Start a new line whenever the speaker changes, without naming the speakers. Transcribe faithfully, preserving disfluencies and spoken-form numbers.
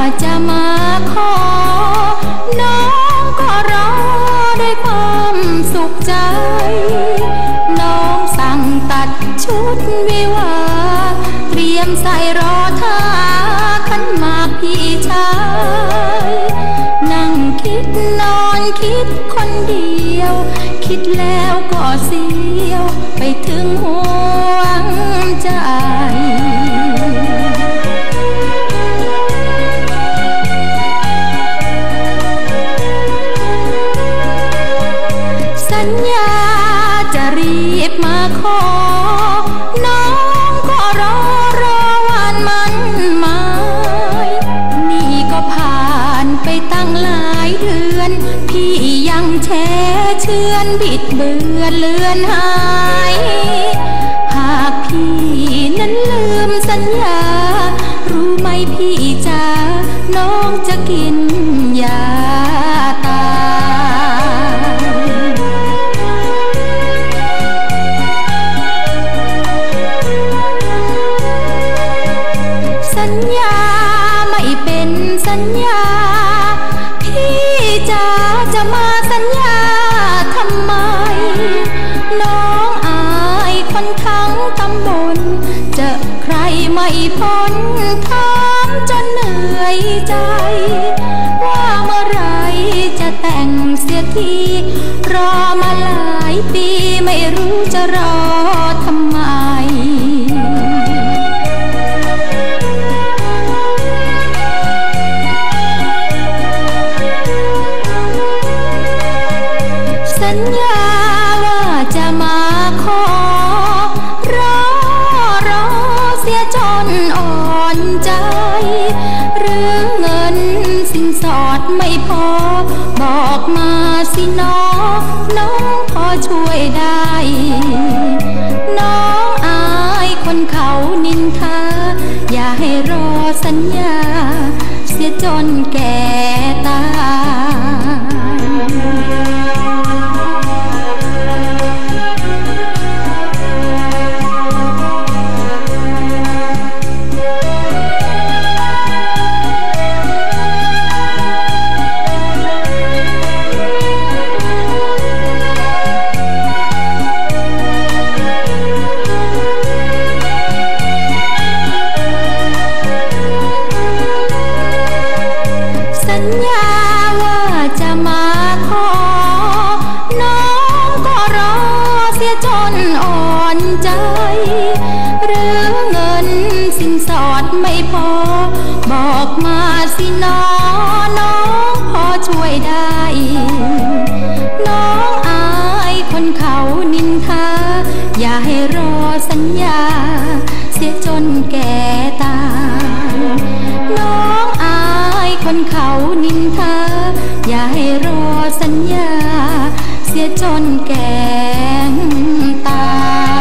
จะมาขอน้องก็รอด้วยความสุขใจน้องสั่งตัดชุดวิวาเตรียมใส่รอท่าขันหมากพี่ชายนั่งคิดนอนคิดคนเดียวคิดแล้วก็เสียวไปถึงหัวใจสัญญาจะรีบมาขอน้องก็รอรอวันมันหมายนี่ก็ผ่านไปตั้งหลายเดือนพี่ยังแช่เชือนบิดเบือนเลือนหายหากพี่นั้นลืมสัญญารู้ไหมพี่จ๋าน้องจะกินยาตายสัญญาไม่เป็นสัญญาพี่จ๋าจะมาสัญญาทำไมน้องอายคนทั้งตำบลเจอใครไม่พ้นถามจนเหนื่อยใจว่าเมื่อไรจะแต่งเสียทีรอมาหลายปีไม่รู้จะรอทำไมสัญญาว่าจะมาขอรอรอเสียจนอ่อนใจหรือเงินสินสอดไม่พอบอกมาสิน้องน้องพอช่วยได้น้องอายคนเขานินทาอย่าให้รอสัญญาเสียจนแก่ตสัญญาว่าจะมาขอน้องก็รอเสียจนอ่อนใจหรือเงินสินสอดไม่พอบอกมาสิน้องน้องพอช่วยได้น้องอายคนเขานินทาอย่าให้รอสัญญาเสียจนแก่ตายน้องอายคนเขานินทาอย่าให้รอสัญญาเสียจนแก่ตาย